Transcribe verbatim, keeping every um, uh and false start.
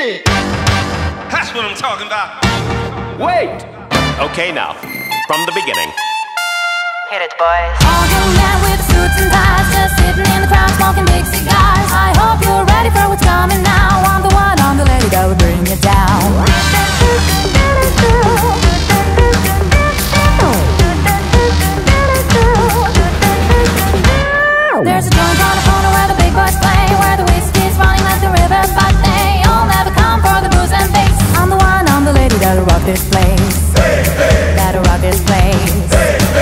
it. That's what I'm talking about. Wait. Okay, now, from the beginning. Hit it, boys. All young men with suits and ties, just sitting in the crowd smoking big cigars. I hope you're ready for what's coming now. I'm the one, I'm the lady that will bring you down. There's a joint on the corner where the big boys play, where the whiskey's running like the river, but they all never come for the booze and bass. I'm the one, I'm the lady that'll rock this place. Hey, hey. That'll rock this place. Hey, hey.